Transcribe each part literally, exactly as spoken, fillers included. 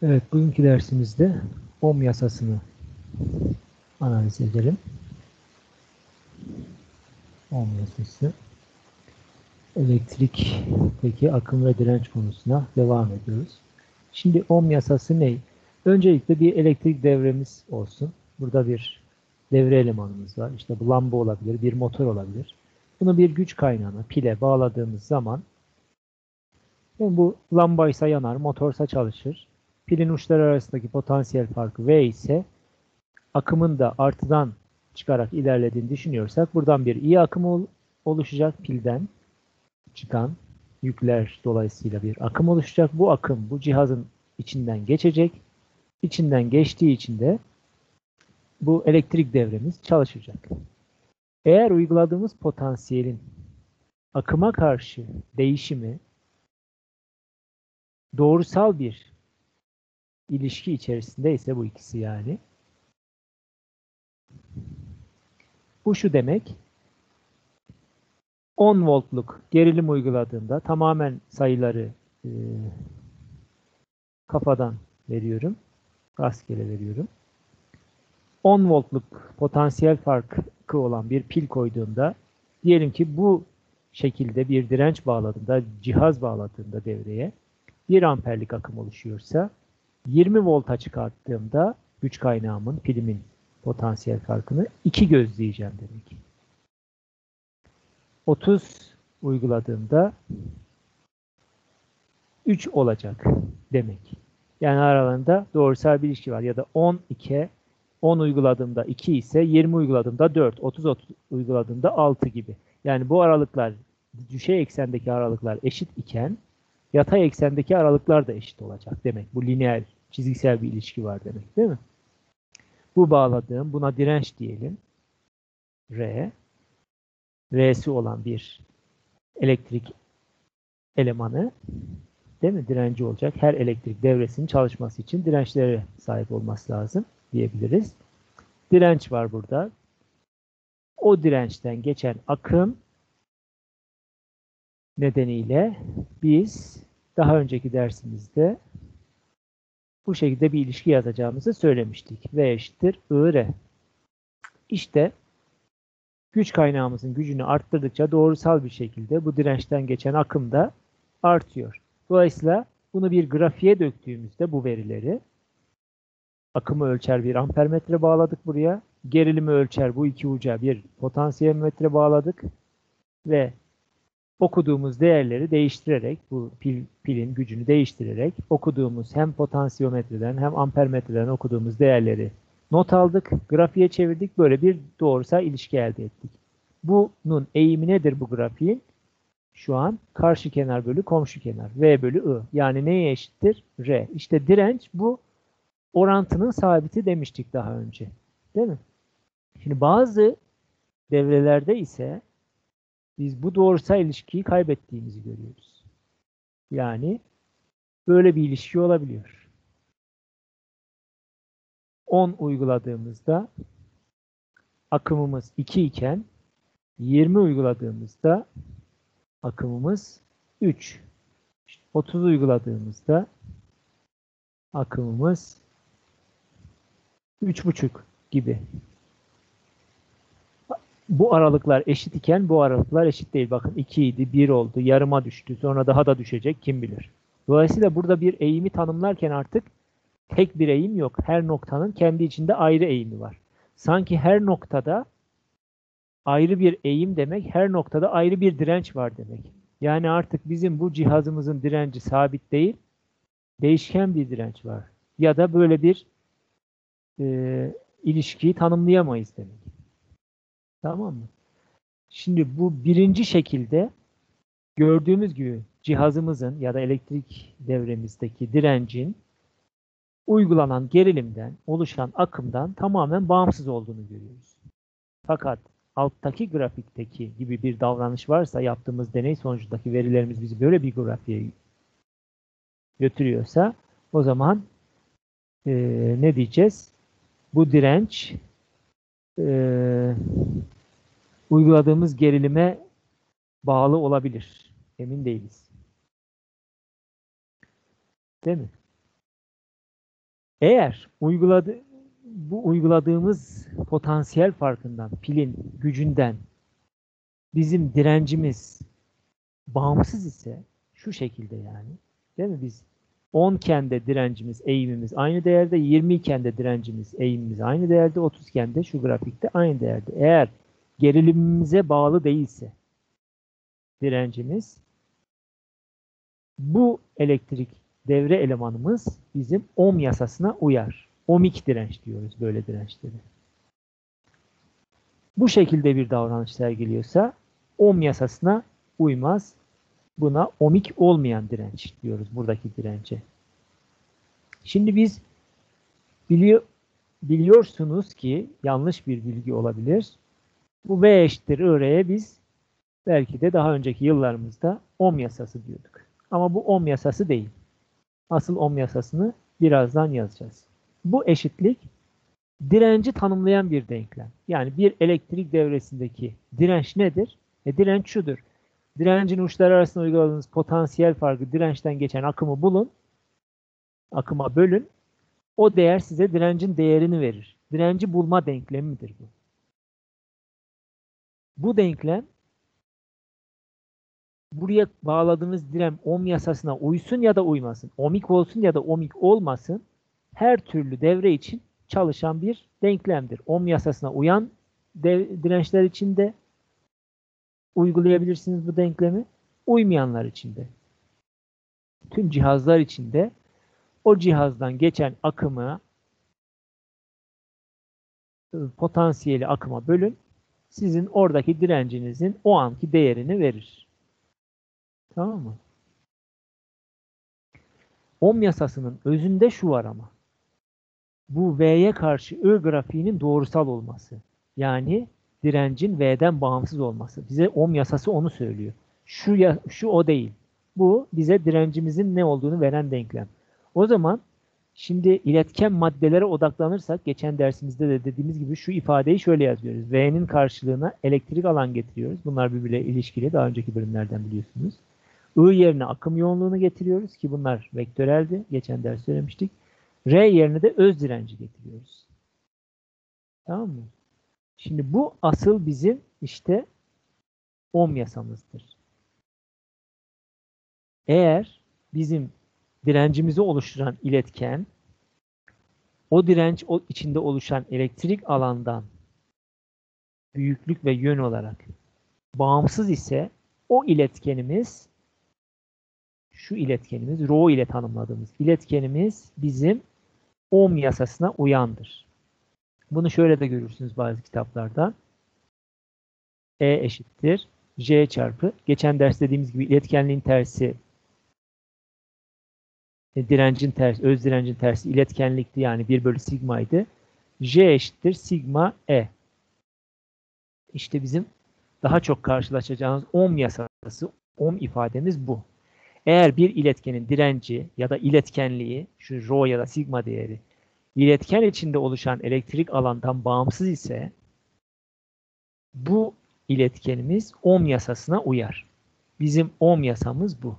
Evet, bugünkü dersimizde Ohm yasasını analiz edelim. Ohm yasası. Elektrikteki akım ve direnç konusuna devam ediyoruz. Şimdi Ohm yasası ne? Öncelikle bir elektrik devremiz olsun. Burada bir devre elemanımız var. İşte bu lamba olabilir, bir motor olabilir. Bunu bir güç kaynağına, pile bağladığımız zaman yani bu lambaysa yanar, motorsa çalışır. Pilin uçları arasındaki potansiyel farkı V ise akımın da artıdan çıkarak ilerlediğini düşünüyorsak buradan bir iyi akım oluşacak, pilden çıkan yükler dolayısıyla bir akım oluşacak. Bu akım bu cihazın içinden geçecek. İçinden geçtiği için de bu elektrik devremiz çalışacak. Eğer uyguladığımız potansiyelin akıma karşı değişimi doğrusal bir ilişki içerisindeyse, bu ikisi yani, bu şu demek: on voltluk gerilim uyguladığında, tamamen sayıları e, kafadan veriyorum, rastgele veriyorum. on voltluk potansiyel farkı olan bir pil koyduğumda, diyelim ki bu şekilde bir direnç bağladığında, cihaz bağladığında devreye bir amperlik akım oluşuyorsa, yirmi volta çıkarttığımda güç kaynağımın, pilimin potansiyel farkını iki gözleyeceğim demek. otuz uyguladığımda üç olacak demek. Yani aralarında doğrusal bir ilişki var. Ya da on iki, on uyguladığımda iki ise yirmi uyguladığımda dört, otuz, otuz uyguladığımda altı gibi. Yani bu aralıklar, düşey eksendeki aralıklar eşit iken yatay eksendeki aralıklar da eşit olacak demek. Bu lineer, çizgisel bir ilişki var demek, değil mi? Bu bağladığım, buna direnç diyelim. R. R'si olan bir elektrik elemanı, değil mi? Direnci olacak. Her elektrik devresinin çalışması için dirençlere sahip olması lazım diyebiliriz. Direnç var burada. O dirençten geçen akım nedeniyle biz daha önceki dersimizde bu şekilde bir ilişki yazacağımızı söylemiştik. V eşittir I R. İşte güç kaynağımızın gücünü arttırdıkça doğrusal bir şekilde bu dirençten geçen akım da artıyor. Dolayısıyla bunu bir grafiğe döktüğümüzde bu verileri, akımı ölçer bir ampermetre bağladık buraya. Gerilimi ölçer bu iki uca bir potansiyelmetre bağladık. Ve okuduğumuz değerleri değiştirerek, bu pil, pilin gücünü değiştirerek okuduğumuz hem potansiyometreden hem ampermetreden okuduğumuz değerleri not aldık. Grafiğe çevirdik. Böyle bir doğrusal ilişki elde ettik. Bunun eğimi nedir bu grafiğin? Şu an karşı kenar bölü komşu kenar. V bölü I. Yani neye eşittir? R. İşte direnç bu orantının sabiti demiştik daha önce. Değil mi? Şimdi bazı devrelerde ise biz bu doğrusal ilişkiyi kaybettiğimizi görüyoruz. Yani böyle bir ilişki olabiliyor. on uyguladığımızda akımımız iki iken yirmi uyguladığımızda akımımız üç. İşte otuz uyguladığımızda akımımız üç buçuk gibi. Bu aralıklar eşit iken bu aralıklar eşit değil. Bakın iki idi, bir oldu, yarıma düştü. Sonra daha da düşecek, kim bilir. Dolayısıyla burada bir eğimi tanımlarken artık tek bir eğim yok. Her noktanın kendi içinde ayrı eğimi var. Sanki her noktada ayrı bir eğim demek, her noktada ayrı bir direnç var demek. Yani artık bizim bu cihazımızın direnci sabit değil, değişken bir direnç var. Ya da böyle bir e, ilişkiyi tanımlayamayız demek. Tamam mı? Şimdi bu birinci şekilde gördüğümüz gibi cihazımızın ya da elektrik devremizdeki direncin uygulanan gerilimden oluşan akımdan tamamen bağımsız olduğunu görüyoruz. Fakat alttaki grafikteki gibi bir davranış varsa, yaptığımız deney sonucundaki verilerimiz bizi böyle bir grafiğe götürüyorsa, o zaman e, ne diyeceğiz? Bu direnç e, uyguladığımız gerilime bağlı olabilir. Emin değiliz. Değil mi? Eğer uyguladı, bu uyguladığımız potansiyel farkından, pilin gücünden bizim direncimiz bağımsız ise şu şekilde yani, değil mi? Biz on iken de direncimiz, eğimimiz aynı değerde, yirmi iken de direncimiz, eğimimiz aynı değerde, otuz iken de şu grafikte aynı değerde. Eğer gerilimimize bağlı değilse direncimiz, bu elektrik devre elemanımız bizim ohm yasasına uyar. Ohmik direnç diyoruz böyle dirençleri. Bu şekilde bir davranış sergiliyorsa ohm yasasına uymaz. Buna ohmik olmayan direnç diyoruz buradaki dirence. Şimdi biz biliyor, biliyorsunuz ki yanlış bir bilgi olabilir. Bu V eşittir I R'ye biz belki de daha önceki yıllarımızda ohm yasası diyorduk. Ama bu ohm yasası değil. Asıl ohm yasasını birazdan yazacağız. Bu eşitlik direnci tanımlayan bir denklem. Yani bir elektrik devresindeki direnç nedir? E, direnç şudur. Direncin uçları arasında uyguladığınız potansiyel farkı dirençten geçen akımı bulun. Akıma bölün. O değer size direncin değerini verir. Direnci bulma denklemidir bu. Bu denklem buraya bağladığınız direnç ohm yasasına uysun ya da uymasın. Ohmik olsun ya da ohmik olmasın. Her türlü devre için çalışan bir denklemdir. Ohm yasasına uyan dirençler için de uygulayabilirsiniz bu denklemi. Uymayanlar için de. Tüm cihazlar için de o cihazdan geçen akımı potansiyeli akıma bölün. Sizin oradaki direncinizin o anki değerini verir. Tamam mı? Ohm yasasının özünde şu var ama. Bu V'ye karşı I grafiğinin doğrusal olması. Yani direncin V'den bağımsız olması. Bize ohm yasası onu söylüyor. Şu, ya, şu o değil. Bu bize direncimizin ne olduğunu veren denklem. O zaman şimdi iletken maddelere odaklanırsak, geçen dersimizde de dediğimiz gibi şu ifadeyi şöyle yazıyoruz. V'nin karşılığına elektrik alan getiriyoruz. Bunlar birbiriyle ilişkili. Daha önceki bölümlerden biliyorsunuz. I yerine akım yoğunluğunu getiriyoruz ki bunlar vektöreldi. Geçen ders söylemiştik. R yerine de öz direnci getiriyoruz. Tamam mı? Şimdi bu asıl bizim işte ohm yasamızdır. Eğer bizim direncimizi oluşturan iletken o direnç o içinde oluşan elektrik alandan büyüklük ve yön olarak bağımsız ise o iletkenimiz şu iletkenimiz rho ile tanımladığımız iletkenimiz bizim ohm yasasına uyandır. Bunu şöyle de görürsünüz bazı kitaplarda. E eşittir J çarpı. Geçen ders dediğimiz gibi iletkenliğin tersi e, direncin tersi, öz direncin tersi iletkenlikti yani bir bölü sigmaydı. J eşittir sigma E. İşte bizim daha çok karşılaşacağımız ohm yasası, ohm ifademiz bu. Eğer bir iletkenin direnci ya da iletkenliği, şu rho ya da sigma değeri, iletken içinde oluşan elektrik alandan bağımsız ise bu iletkenimiz ohm yasasına uyar. Bizim ohm yasamız bu.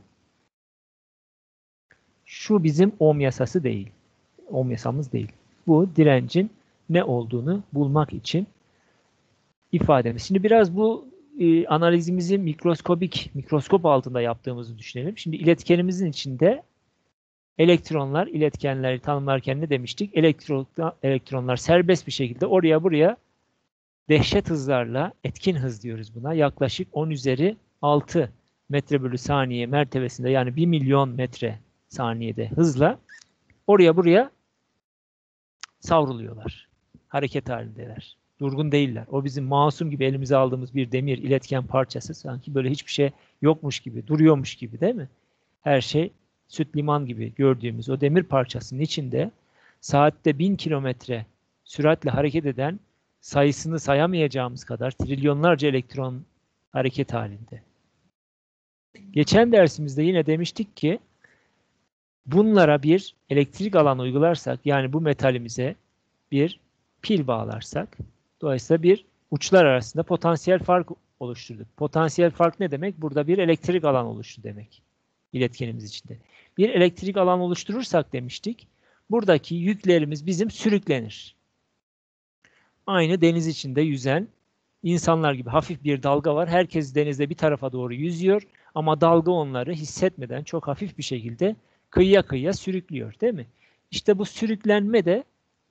Şu bizim ohm yasası değil. Ohm yasamız değil. Bu direncin ne olduğunu bulmak için ifademiz. Şimdi biraz bu e, analizimizi mikroskobik, mikroskop altında yaptığımızı düşünelim. Şimdi iletkenimizin içinde elektronlar, iletkenleri tanımlarken ne demiştik? Elektron, elektronlar serbest bir şekilde oraya buraya dehşet hızlarla, etkin hız diyoruz buna, yaklaşık on üzeri altı metre bölü saniye mertebesinde yani bir milyon metre saniyede hızla oraya buraya savruluyorlar. Hareket halindeler. Durgun değiller. O bizim masum gibi elimize aldığımız bir demir iletken parçası sanki böyle hiçbir şey yokmuş gibi, duruyormuş gibi değil mi? Her şey süt liman gibi gördüğümüz o demir parçasının içinde saatte bin kilometre süratle hareket eden sayısını sayamayacağımız kadar trilyonlarca elektron hareket halinde. Geçen dersimizde yine demiştik ki bunlara bir elektrik alan uygularsak yani bu metalimize bir pil bağlarsak dolayısıyla bir uçlar arasında potansiyel fark oluşturduk. Potansiyel fark ne demek? Burada bir elektrik alan oluştu demek. İletkenimiz içinde. Bir elektrik alan oluşturursak demiştik buradaki yüklerimiz bizim sürüklenir. Aynı deniz içinde yüzen insanlar gibi hafif bir dalga var. Herkes denizde bir tarafa doğru yüzüyor ama dalga onları hissetmeden çok hafif bir şekilde kıyıya kıyıya sürüklüyor, değil mi? İşte bu sürüklenme de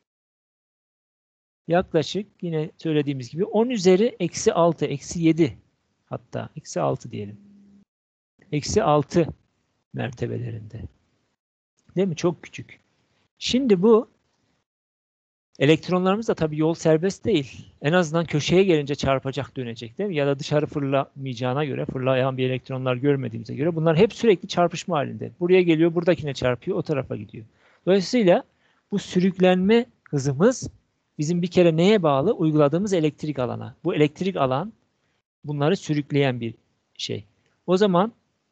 yaklaşık yine söylediğimiz gibi on üzeri eksi altı, eksi yedi, hatta eksi altı diyelim. Eksi altı mertebelerinde. Değil mi? Çok küçük. Şimdi bu elektronlarımız da tabii yol serbest değil. En azından köşeye gelince çarpacak, dönecek, değil mi? Ya da dışarı fırlamayacağına göre, fırlayan bir elektronlar görmediğimize göre bunlar hep sürekli çarpışma halinde. Buraya geliyor, buradakine çarpıyor, o tarafa gidiyor. Dolayısıyla bu sürüklenme hızımız bizim bir kere neye bağlı? Uyguladığımız elektrik alana. Bu elektrik alan bunları sürükleyen bir şey. O zaman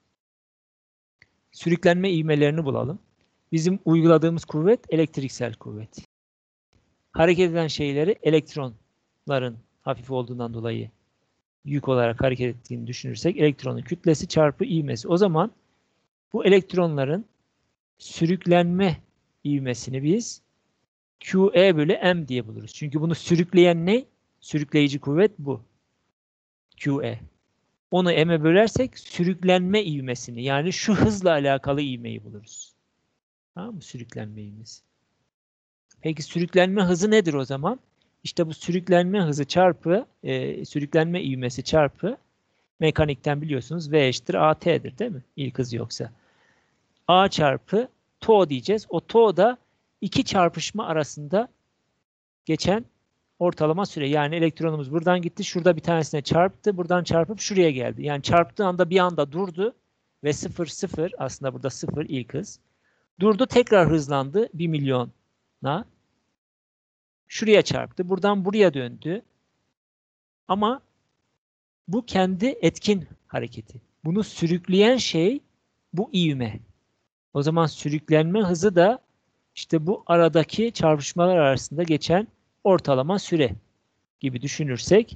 sürüklenme ivmelerini bulalım. Bizim uyguladığımız kuvvet elektriksel kuvvet. Hareket eden şeyleri elektronların hafif olduğundan dolayı yük olarak hareket ettiğini düşünürsek elektronun kütlesi çarpı ivmesi. O zaman bu elektronların sürüklenme ivmesini biz Q E bölü M diye buluruz. Çünkü bunu sürükleyen ne? Sürükleyici kuvvet bu. Q E. Onu M'e bölersek sürüklenme ivmesini, yani şu hızla alakalı ivmeyi buluruz. Tamam mı? Sürüklenme ivmesi. Peki sürüklenme hızı nedir o zaman? İşte bu sürüklenme hızı çarpı e, sürüklenme ivmesi çarpı mekanikten biliyorsunuz V eşittir A T'dir, değil mi? İlk hız yoksa. A çarpı tau diyeceğiz. O tau da iki çarpışma arasında geçen ortalama süre. Yani elektronumuz buradan gitti. Şurada bir tanesine çarptı. Buradan çarpıp şuraya geldi. Yani çarptığı anda bir anda durdu. Ve sıfır sıfır, aslında burada sıfır ilk hız. Durdu, tekrar hızlandı bir milyona. Şuraya çarptı. Buradan buraya döndü. Ama bu kendi etkin hareketi. Bunu sürükleyen şey bu ivme. O zaman sürüklenme hızı da işte bu aradaki çarpışmalar arasında geçen ortalama süre gibi düşünürsek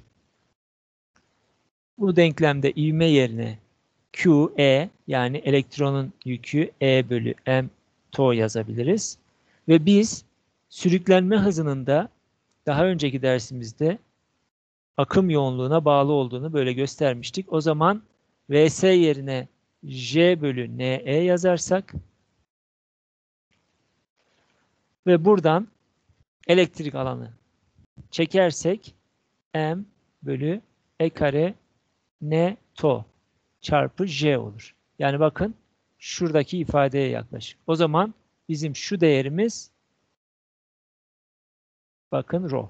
bu denklemde ivme yerine Q E, yani elektronun yükü E bölü M tau yazabiliriz. Ve biz sürüklenme hızının da daha önceki dersimizde akım yoğunluğuna bağlı olduğunu böyle göstermiştik. O zaman V S yerine J bölü N E yazarsak ve buradan elektrik alanı çekersek M bölü E kare N tau çarpı J olur. Yani bakın şuradaki ifadeye yaklaşık. O zaman bizim şu değerimiz bakın rho.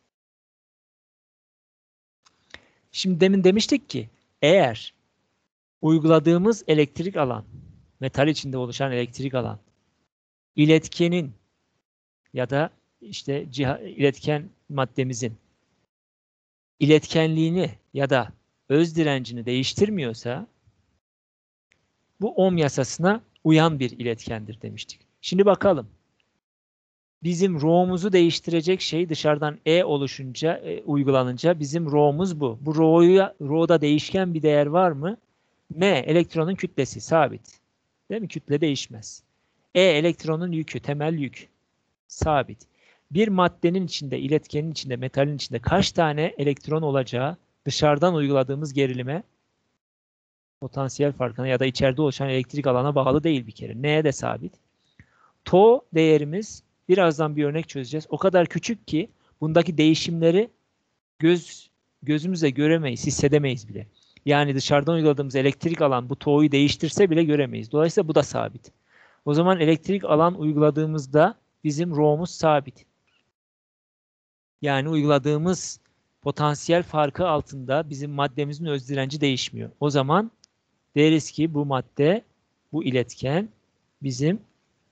Şimdi demin demiştik ki eğer uyguladığımız elektrik alan, metal içinde oluşan elektrik alan, iletkenin ya da işte iletken maddemizin iletkenliğini ya da öz direncini değiştirmiyorsa bu Ohm yasasına uyan bir iletkendir demiştik. Şimdi bakalım. Bizim rho'muzu değiştirecek şey dışarıdan E oluşunca, e, uygulanınca bizim rho'muz bu. Bu rho'ya, rho'da değişken bir değer var mı? M, elektronun kütlesi sabit. Değil mi? Kütle değişmez. E, elektronun yükü, temel yük sabit. Bir maddenin içinde, iletkenin içinde, metalin içinde kaç tane elektron olacağı dışarıdan uyguladığımız gerilime, potansiyel farkına ya da içeride oluşan elektrik alana bağlı değil bir kere. N'ye de sabit. Tau değerimiz, birazdan bir örnek çözeceğiz. O kadar küçük ki bundaki değişimleri göz gözümüzle göremeyiz, hissedemeyiz bile. Yani dışarıdan uyguladığımız elektrik alan bu tau'yu değiştirse bile göremeyiz. Dolayısıyla bu da sabit. O zaman elektrik alan uyguladığımızda bizim rho'muz sabit. Yani uyguladığımız potansiyel farkı altında bizim maddemizin öz direnci değişmiyor. O zaman deriz ki bu madde, bu iletken bizim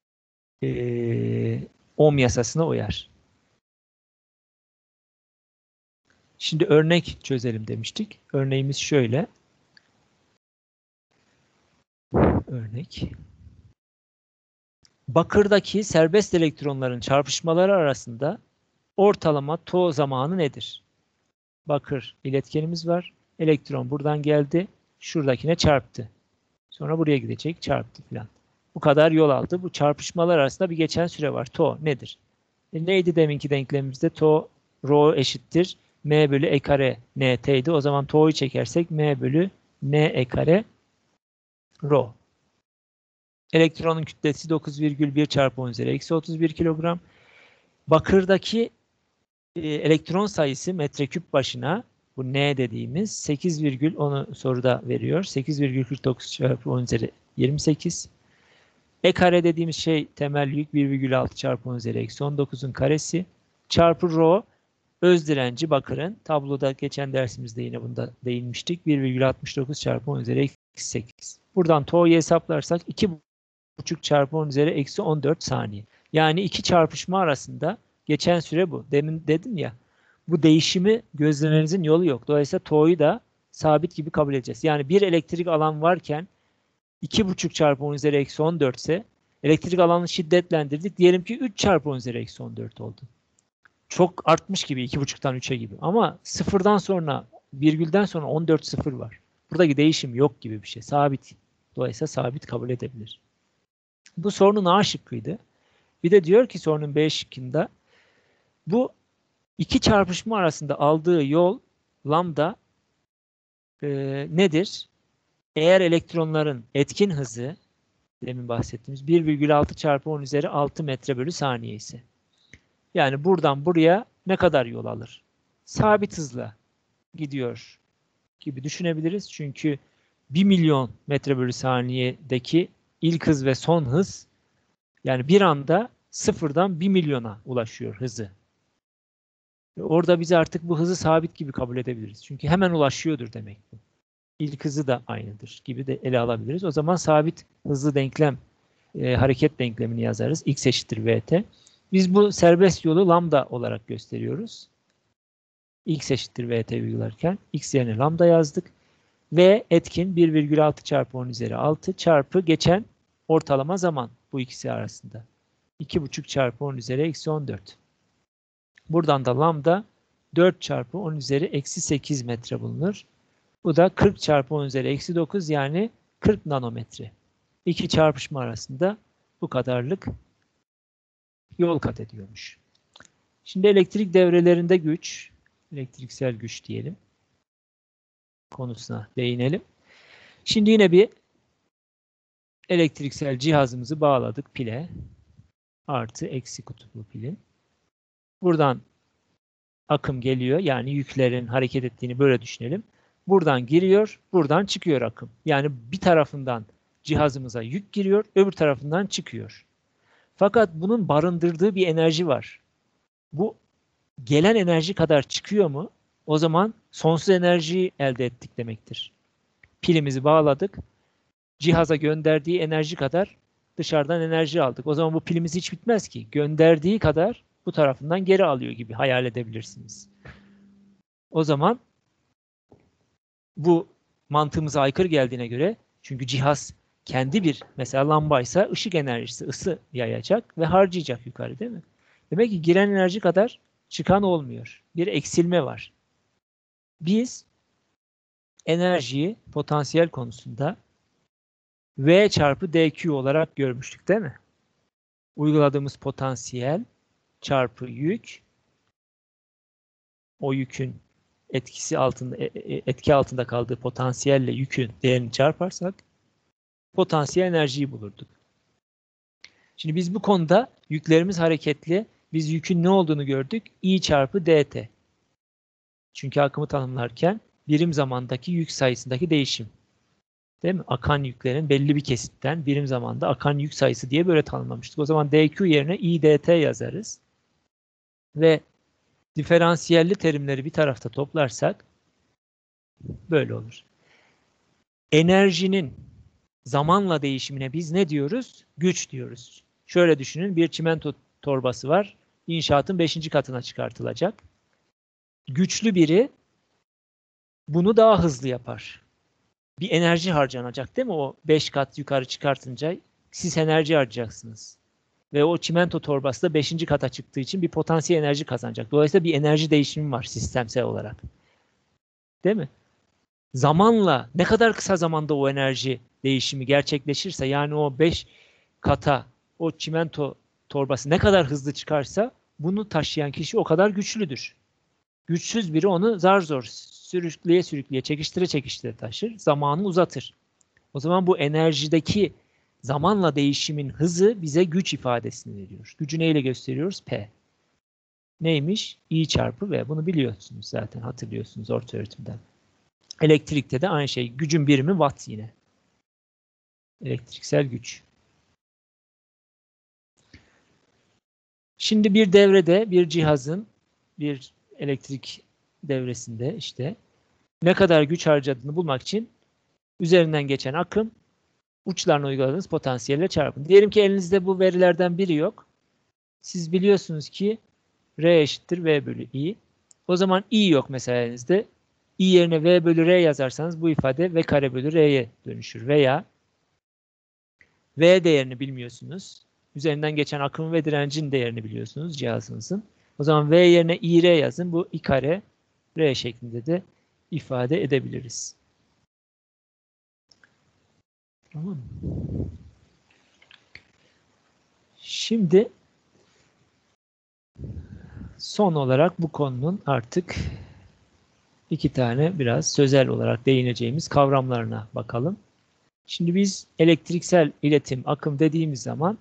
Ee, Ohm yasasına uyar. Şimdi örnek çözelim demiştik. Örneğimiz şöyle. Örnek. Bakırdaki serbest elektronların çarpışmaları arasında ortalama tau zamanı nedir? Bakır iletkenimiz var. Elektron buradan geldi. Şuradakine çarptı. Sonra buraya gidecek. Çarptı filan. bu kadar yol aldı. Bu çarpışmalar arasında bir geçen süre var. Tau nedir? E neydi deminki denklemimizde? Tau rho eşittir m bölü e kare nt'ydi. O zaman tau'yu çekersek m bölü n e kare rho. Elektronun kütlesi dokuz virgül bir çarpı on üzeri eksi otuz bir kilogram. Bakırdaki e, elektron sayısı metreküp başına, bu n dediğimiz sekiz virgül onu soruda veriyor. sekiz virgül kırk dokuz çarpı on üzeri yirmi sekiz. E kare dediğimiz şey temel yük bir virgül altı çarpı on üzeri eksi on dokuzun karesi. Çarpı rho öz direnci bakırın. Tabloda geçen dersimizde yine bunda değinmiştik. bir virgül altmış dokuz çarpı on üzeri eksi sekiz. Buradan tau'yu hesaplarsak iki buçuk çarpı on üzeri eksi on dört saniye. Yani iki çarpışma arasında geçen süre bu. Demin dedim ya, bu değişimi gözlemenizin yolu yok. Dolayısıyla tau'yu da sabit gibi kabul edeceğiz. Yani bir elektrik alan varken iki buçuk çarpı on üzeri eksi on dört ise elektrik alanını şiddetlendirdik. Diyelim ki üç çarpı on üzeri eksi on dört oldu. Çok artmış gibi, iki buçuktan üçe gibi. Ama sıfırdan sonra, virgülden sonra on dört sıfır var. Buradaki değişim yok gibi bir şey. Sabit. Dolayısıyla sabit kabul edebilir. Bu sorunun A şıkkıydı. Bir de diyor ki sorunun B şıkkında bu iki çarpışma arasında aldığı yol lambda e, nedir? Eğer elektronların etkin hızı demin bahsettiğimiz bir virgül altı çarpı on üzeri altı metre bölü saniye ise, yani buradan buraya ne kadar yol alır? Sabit hızla gidiyor gibi düşünebiliriz. Çünkü bir milyon metre bölü saniyedeki ilk hız ve son hız, yani bir anda sıfırdan bir milyona ulaşıyor hızı. Ve orada biz artık bu hızı sabit gibi kabul edebiliriz. Çünkü hemen ulaşıyordur demek bu. İlk hızı da aynıdır gibi de ele alabiliriz. O zaman sabit hızlı denklem, e, hareket denklemini yazarız. X eşittir vt. Biz bu serbest yolu lambda olarak gösteriyoruz. X eşittir vt uygularken x yerine lambda yazdık. V etkin bir virgül altı çarpı on üzeri altı çarpı geçen ortalama zaman bu ikisi arasında. iki buçuk çarpı on üzeri eksi on dört. Buradan da lambda dört çarpı on üzeri eksi sekiz metre bulunur. Bu da kırk çarpı on üzeri eksi dokuz, yani kırk nanometre. İki çarpışma arasında bu kadarlık yol kat ediyormuş. Şimdi elektrik devrelerinde güç, elektriksel güç diyelim, konusuna değinelim. Şimdi yine bir elektriksel cihazımızı bağladık pile. Artı eksi kutuplu pilin. Buradan akım geliyor. Yani yüklerin hareket ettiğini böyle düşünelim. Buradan giriyor, buradan çıkıyor akım. Yani bir tarafından cihazımıza yük giriyor, öbür tarafından çıkıyor. Fakat bunun barındırdığı bir enerji var. Bu gelen enerji kadar çıkıyor mu? O zaman sonsuz enerjiyi elde ettik demektir. Pilimizi bağladık. Cihaza gönderdiği enerji kadar dışarıdan enerji aldık. O zaman bu pilimiz hiç bitmez ki. Gönderdiği kadar bu tarafından geri alıyor gibi hayal edebilirsiniz. O zaman bu mantığımıza aykırı geldiğine göre, çünkü cihaz kendi bir, mesela lambaysa ışık enerjisi, ısı yayacak ve harcayacak yukarı, değil mi? Demek ki giren enerji kadar çıkan olmuyor. Bir eksilme var. Biz enerjiyi potansiyel konusunda V çarpı dQ olarak görmüştük, değil mi? Uyguladığımız potansiyel çarpı yük, o yükün etkisi altında, etki altında kaldığı potansiyelle yükün değerini çarparsak potansiyel enerjiyi bulurduk. Şimdi biz bu konuda yüklerimiz hareketli. Biz yükün ne olduğunu gördük? I çarpı dt. Çünkü akımı tanımlarken birim zamandaki yük sayısındaki değişim. Değil mi? Akan yüklerin belli bir kesitten birim zamanda akan yük sayısı diye böyle tanımlamıştık. O zaman dQ yerine I dt yazarız. Ve diferansiyelli terimleri bir tarafta toplarsak böyle olur. Enerjinin zamanla değişimine biz ne diyoruz? Güç diyoruz. Şöyle düşünün, bir çimento torbası var. İnşaatın beşinci katına çıkartılacak. Güçlü biri bunu daha hızlı yapar. Bir enerji harcanacak, değil mi? O beş kat yukarı çıkartınca siz enerji harcayacaksınız. Ve o çimento torbası da beşinci kata çıktığı için bir potansiyel enerji kazanacak. Dolayısıyla bir enerji değişimi var sistemsel olarak. Değil mi? Zamanla, ne kadar kısa zamanda o enerji değişimi gerçekleşirse, yani o beş kata o çimento torbası ne kadar hızlı çıkarsa bunu taşıyan kişi o kadar güçlüdür. Güçsüz biri onu zar zor sürükleye sürükleye çekiştire çekiştire taşır. Zamanı uzatır. O zaman bu enerjideki zamanla değişimin hızı bize güç ifadesini veriyor. Gücü neyle gösteriyoruz? P. Neymiş? I çarpı V. Bunu biliyorsunuz zaten, hatırlıyorsunuz ortaöğretimden. Elektrikte de aynı şey. Gücün birimi watt yine. Elektriksel güç. Şimdi bir devrede bir cihazın bir elektrik devresinde işte ne kadar güç harcadığını bulmak için üzerinden geçen akım uçlarına uyguladığınız potansiyelle çarpın. Diyelim ki elinizde bu verilerden biri yok. Siz biliyorsunuz ki R eşittir V bölü I. O zaman I yok mesela elinizde. I yerine V bölü R yazarsanız bu ifade V kare bölü R'ye dönüşür. Veya V değerini bilmiyorsunuz. Üzerinden geçen akım ve direncin değerini biliyorsunuz cihazınızın. O zaman V yerine I R yazın. Bu I kare R şeklinde de ifade edebiliriz. Tamam mı? Şimdi son olarak bu konunun artık iki tane biraz sözel olarak değineceğimiz kavramlarına bakalım. Şimdi biz elektriksel iletim, akım dediğimiz zaman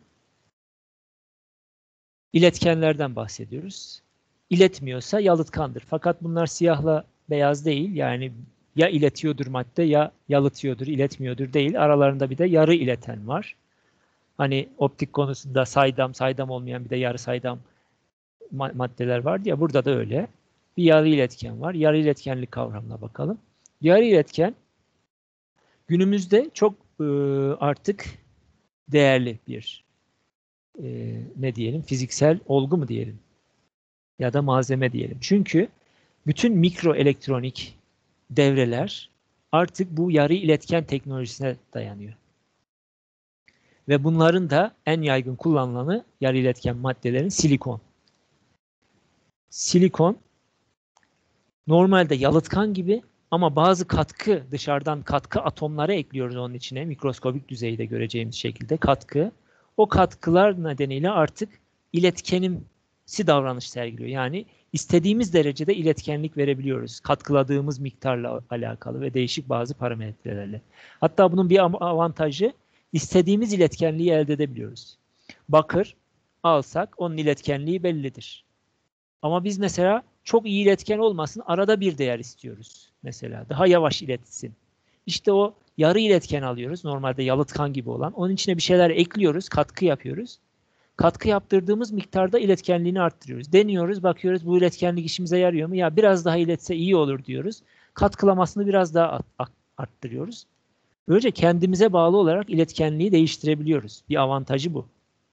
iletkenlerden bahsediyoruz. İletmiyorsa yalıtkandır. Fakat bunlar siyahla beyaz değil. Yani ya iletiyordur madde ya yalıtıyordur, iletmiyordur değil. Aralarında bir de yarı ileten var. Hani optik konusunda saydam, saydam olmayan bir de yarı saydam maddeler vardı ya, burada da öyle. Bir yarı iletken var. Yarı iletkenlik kavramına bakalım. Yarı iletken günümüzde çok e, artık değerli bir e, ne diyelim, fiziksel olgu mu diyelim ya da malzeme diyelim. Çünkü bütün mikroelektronik devreler artık bu yarı iletken teknolojisine dayanıyor. Ve bunların da en yaygın kullanılanı yarı iletken maddelerin silikon. Silikon normalde yalıtkan gibi ama bazı katkı, dışarıdan katkı atomları ekliyoruz onun içine. Mikroskobik düzeyde göreceğimiz şekilde katkı. O katkılar nedeniyle artık iletkenimsi davranış sergiliyor. Yani istediğimiz derecede iletkenlik verebiliyoruz. Katkıladığımız miktarla alakalı ve değişik bazı parametrelerle. Hatta bunun bir avantajı, istediğimiz iletkenliği elde edebiliyoruz. Bakır alsak onun iletkenliği bellidir. Ama biz mesela çok iyi iletken olmasın, arada bir değer istiyoruz mesela. Daha yavaş iletsin. İşte o yarı iletken alıyoruz. Normalde yalıtkan gibi olan. Onun içine bir şeyler ekliyoruz, katkı yapıyoruz. Katkı yaptırdığımız miktarda iletkenliğini arttırıyoruz. Deniyoruz, bakıyoruz bu iletkenlik işimize yarıyor mu? Ya biraz daha iletse iyi olur diyoruz. Katkılamasını biraz daha arttırıyoruz. Böylece kendimize bağlı olarak iletkenliği değiştirebiliyoruz. Bir avantajı bu.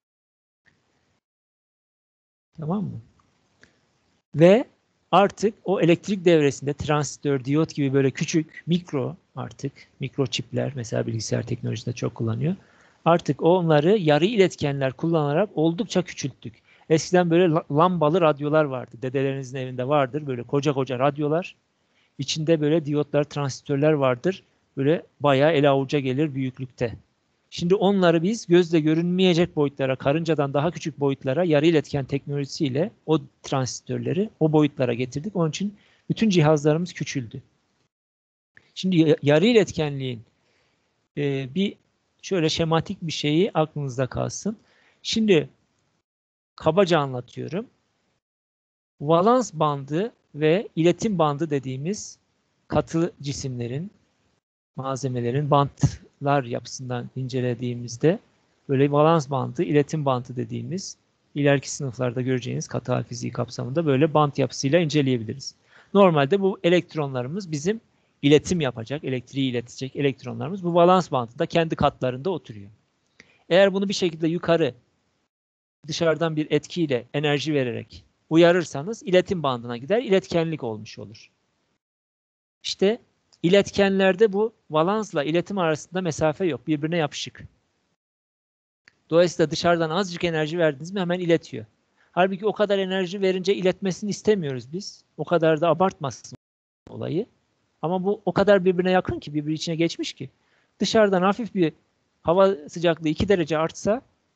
Tamam mı? Ve artık o elektrik devresinde transistör, diyot gibi böyle küçük, mikro artık, mikro çipler mesela bilgisayar teknolojisinde çok kullanıyor. Artık onları yarı iletkenler kullanarak oldukça küçülttük. Eskiden böyle lambalı radyolar vardı. Dedelerinizin evinde vardır böyle koca koca radyolar. İçinde böyle diyotlar, transistörler vardır. Böyle bayağı el avuca gelir büyüklükte. Şimdi onları biz gözle görünmeyecek boyutlara, karıncadan daha küçük boyutlara yarı iletken teknolojisiyle o transistörleri o boyutlara getirdik. Onun için bütün cihazlarımız küçüldü. Şimdi yarı iletkenliğin e, bir şöyle şematik bir şeyi aklınızda kalsın. Şimdi kabaca anlatıyorum. Valans bandı ve iletim bandı dediğimiz katı cisimlerin, malzemelerin bantlar yapısından incelediğimizde böyle valans bandı, iletim bandı dediğimiz ileriki sınıflarda göreceğiniz katı hal fiziği kapsamında böyle bant yapısıyla inceleyebiliriz. Normalde bu elektronlarımız bizim iletim yapacak, elektriği iletecek elektronlarımız bu valans bandında kendi katlarında oturuyor. Eğer bunu bir şekilde yukarı dışarıdan bir etkiyle enerji vererek uyarırsanız iletim bandına gider, iletkenlik olmuş olur. İşte İletkenlerde bu valansla iletim arasında mesafe yok. Birbirine yapışık. Dolayısıyla dışarıdan azıcık enerji verdiniz mi hemen iletiyor. Halbuki o kadar enerji verince iletmesini istemiyoruz biz. O kadar da abartmasın olayı. Ama bu o kadar birbirine yakın ki, birbiri içine geçmiş ki. Dışarıdan hafif bir hava sıcaklığı iki derece artsa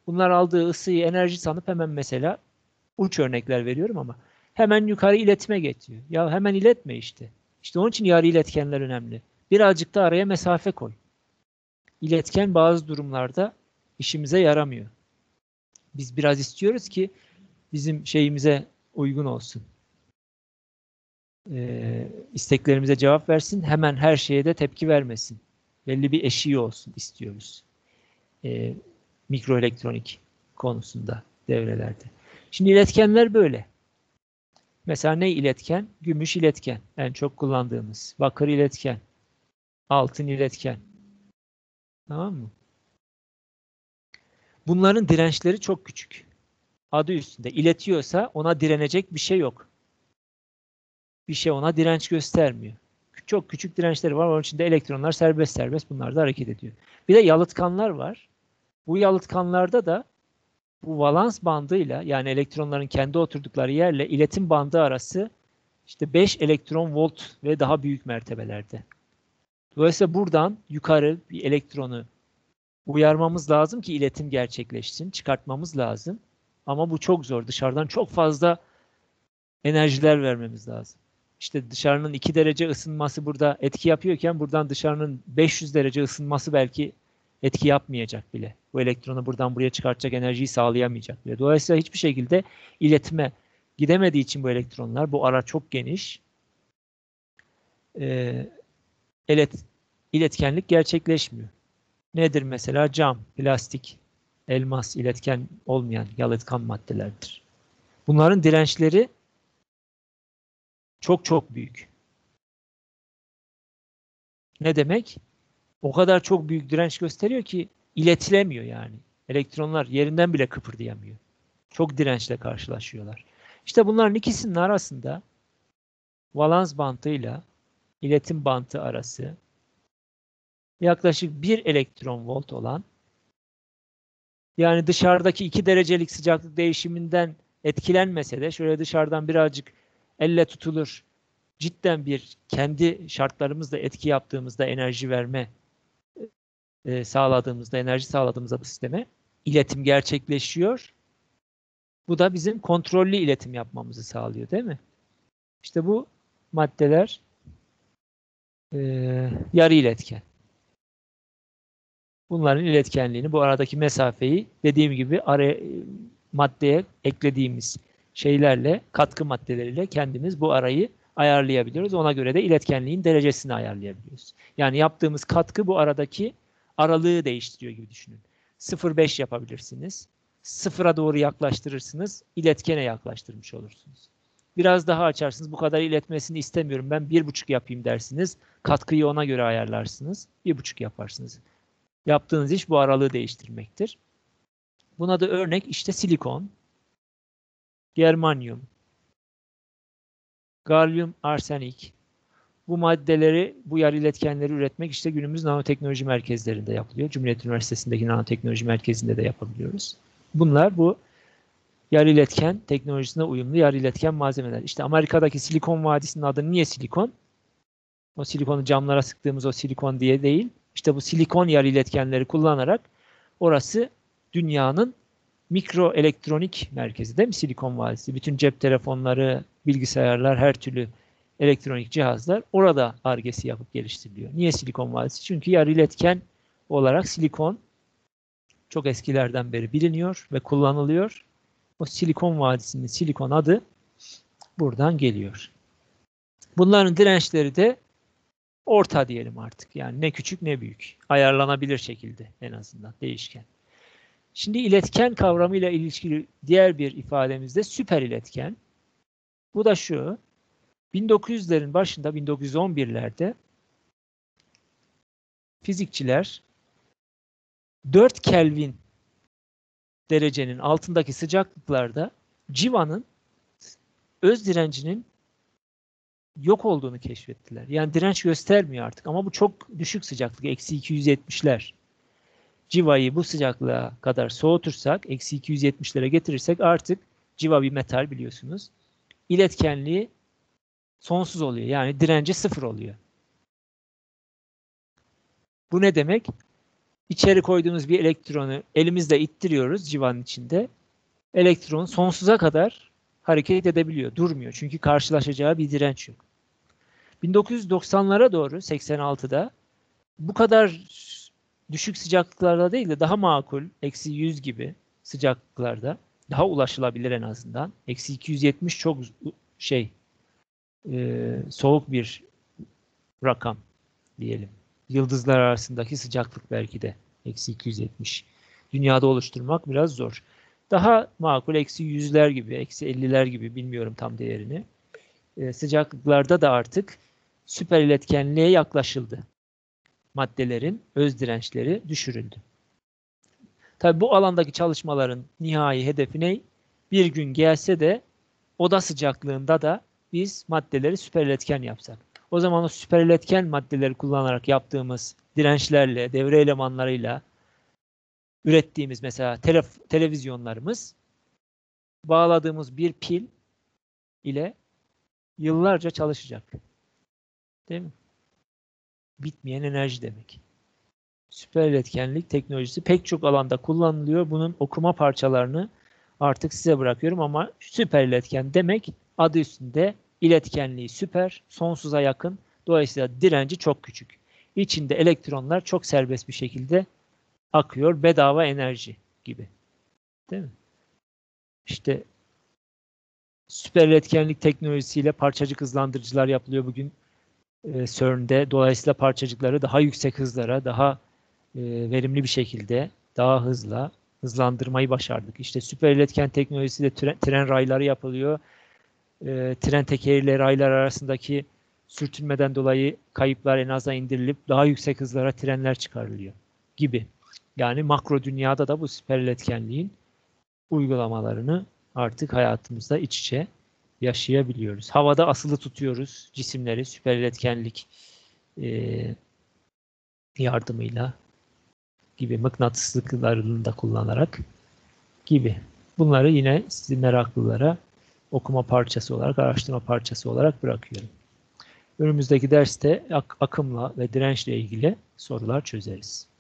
Bunlar aldığı ısıyı enerji sanıp hemen mesela uç örnekler veriyorum ama hemen yukarı iletime geçiyor. Ya hemen iletme işte. İşte onun için yarı iletkenler önemli. Birazcık da araya mesafe koy. İletken bazı durumlarda işimize yaramıyor. Biz biraz istiyoruz ki bizim şeyimize uygun olsun. Ee, isteklerimize cevap versin. Hemen her şeye de tepki vermesin. Belli bir eşiği olsun istiyoruz. Ee, mikroelektronik konusunda, devrelerde. Şimdi iletkenler böyle. Mesela ne iletken? Gümüş iletken. En çok kullandığımız. Bakır iletken. Altın iletken. Tamam mı? Bunların dirençleri çok küçük. Adı üstünde. İletiyorsa ona direnecek bir şey yok. Bir şey ona direnç göstermiyor. Çok küçük dirençleri var. Onun için de elektronlar serbest serbest bunlar da hareket ediyor. Bir de yalıtkanlar var. Bu yalıtkanlarda da bu valans bandıyla yani elektronların kendi oturdukları yerle iletim bandı arası işte beş elektron volt ve daha büyük mertebelerde. Dolayısıyla buradan yukarı bir elektronu uyarmamız lazım ki iletim gerçekleşsin. Çıkartmamız lazım. Ama bu çok zor. Dışarıdan çok fazla enerjiler vermemiz lazım. İşte dışarının iki derece ısınması burada etki yapıyorken buradan dışarının beş yüz derece ısınması belki etki yapmayacak bile. Bu elektronu buradan buraya çıkartacak enerjiyi sağlayamayacak bile. Dolayısıyla hiçbir şekilde iletime gidemediği için bu elektronlar, bu ara çok geniş, e, ilet, iletkenlik gerçekleşmiyor. Nedir mesela? Cam, plastik, elmas, iletken olmayan yalıtkan maddelerdir. Bunların dirençleri çok çok büyük. Ne demek? O kadar çok büyük direnç gösteriyor ki iletilemiyor yani. Elektronlar yerinden bile kıpırdayamıyor. Çok dirençle karşılaşıyorlar. İşte bunların ikisinin arasında valans bantıyla iletim bantı arası yaklaşık bir elektron volt olan, yani dışarıdaki iki derecelik sıcaklık değişiminden etkilenmese de şöyle dışarıdan birazcık elle tutulur, cidden bir kendi şartlarımızla etki yaptığımızda enerji verme e, sağladığımızda, enerji sağladığımızda bu sisteme iletim gerçekleşiyor. Bu da bizim kontrollü iletim yapmamızı sağlıyor, değil mi? İşte bu maddeler e, yarı iletken. Bunların iletkenliğini, bu aradaki mesafeyi dediğim gibi araya, maddeye eklediğimiz şeylerle, katkı maddeleriyle kendimiz bu arayı ayarlayabiliyoruz. Ona göre de iletkenliğin derecesini ayarlayabiliyoruz. Yani yaptığımız katkı bu aradaki aralığı değiştiriyor gibi düşünün. sıfır virgül beş yapabilirsiniz. Sıfıra doğru yaklaştırırsınız, iletkene yaklaştırmış olursunuz. Biraz daha açarsınız, bu kadar iletmesini istemiyorum, ben bir buçuk yapayım dersiniz. Katkıyı ona göre ayarlarsınız, bir buçuk yaparsınız. Yaptığınız iş bu aralığı değiştirmektir. Buna da örnek işte silikon, germanyum, galyum arsenik. Bu maddeleri, bu yarı iletkenleri üretmek işte günümüz nanoteknoloji merkezlerinde yapılıyor. Cumhuriyet Üniversitesi'ndeki nanoteknoloji merkezinde de yapabiliyoruz. Bunlar bu yarı iletken teknolojisine uyumlu yarı iletken malzemeler. İşte Amerika'daki Silikon Vadisi'nin adı niye silikon? O silikonu camlara sıktığımız o silikon diye değil. İşte bu silikon yarı iletkenleri kullanarak orası dünyanın mikro elektronik merkezi, değil mi Silikon Vadisi? Bütün cep telefonları, bilgisayarlar, her türlü elektronik cihazlar orada Ar-Ge'si yapıp geliştiriliyor. Niye Silikon Vadisi? Çünkü yarı iletken olarak silikon çok eskilerden beri biliniyor ve kullanılıyor. O Silikon Vadisi'nin silikon adı buradan geliyor. Bunların dirençleri de orta diyelim artık. Yani ne küçük ne büyük. Ayarlanabilir şekilde en azından değişken. Şimdi iletken kavramıyla ilişkili diğer bir ifademiz de süper iletken. Bu da şu. bin dokuz yüzlerin başında, bin dokuz yüz on birlerde fizikçiler dört Kelvin derecenin altındaki sıcaklıklarda civanın öz direncinin yok olduğunu keşfettiler. Yani direnç göstermiyor artık ama bu çok düşük sıcaklık, eksi iki yüz yetmişler. Civayı bu sıcaklığa kadar soğutursak, eksi iki yüz yetmişlere getirirsek artık civa bir metal biliyorsunuz. İletkenliği sonsuz oluyor. Yani direnci sıfır oluyor. Bu ne demek? içeri koyduğunuz bir elektronu elimizle ittiriyoruz civanın içinde. Elektron sonsuza kadar hareket edebiliyor, durmuyor. Çünkü karşılaşacağı bir direnç yok. bin dokuz yüz doksanlara doğru, seksen altıda bu kadar düşük sıcaklıklarda değil de daha makul, eksi yüz gibi sıcaklıklarda, daha ulaşılabilir en azından. Eksi iki yüz yetmiş çok şey, e, soğuk bir rakam diyelim. Yıldızlar arasındaki sıcaklık belki de eksi iki yüz yetmiş. Dünyada oluşturmak biraz zor. Daha makul eksi yüzler gibi, eksi elliler gibi, bilmiyorum tam değerini. E, sıcaklıklarda da artık süper iletkenliğe yaklaşıldı. Maddelerin öz dirençleri düşürüldü. Tabii bu alandaki çalışmaların nihai hedefi ne? Bir gün gelse de oda sıcaklığında da biz maddeleri süper iletken yapsak. O zaman o süper iletken maddeleri kullanarak yaptığımız dirençlerle, devre elemanlarıyla ürettiğimiz mesela tele, televizyonlarımız bağladığımız bir pil ile yıllarca çalışacak. Değil mi? Bitmeyen enerji demek. Süper iletkenlik teknolojisi pek çok alanda kullanılıyor. Bunun okuma parçalarını artık size bırakıyorum ama süper iletken demek adı üstünde, iletkenliği süper, sonsuza yakın. Dolayısıyla direnci çok küçük. İçinde elektronlar çok serbest bir şekilde akıyor. Bedava enerji gibi. Değil mi? İşte süper iletkenlik teknolojisiyle parçacık hızlandırıcılar yapılıyor bugün e, CERN'de. Dolayısıyla parçacıkları daha yüksek hızlara, daha e, verimli bir şekilde, daha hızla hızlandırmayı başardık. İşte süper iletken teknolojisiyle tren, tren rayları yapılıyor. E, tren tekeriyle raylar arasındaki sürtünmeden dolayı kayıplar en aza indirilip daha yüksek hızlara trenler çıkarılıyor gibi. Yani makro dünyada da bu süper iletkenliğin uygulamalarını artık hayatımızda iç içe yaşayabiliyoruz. Havada asılı tutuyoruz cisimleri süper iletkenlik e, yardımıyla gibi, mıknatıslıklarını da kullanarak gibi. Bunları yine sizin meraklılara okuma parçası olarak, araştırma parçası olarak bırakıyorum. Önümüzdeki derste ak akımla ve dirençle ilgili sorular çözeriz.